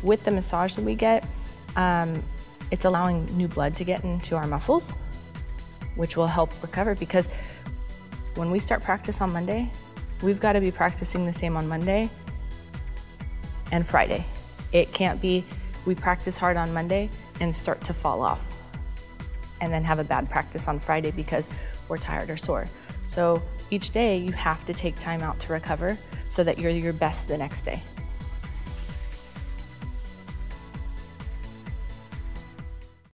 with the massage that we get, it's allowing new blood to get into our muscles, which will help recover, because when we start practice on Monday, we've got to be practicing the same on Monday and Friday. It can't be we practice hard on Monday and start to fall off and then have a bad practice on Friday because we're tired or sore. So each day you have to take time out to recover so that you're your best the next day.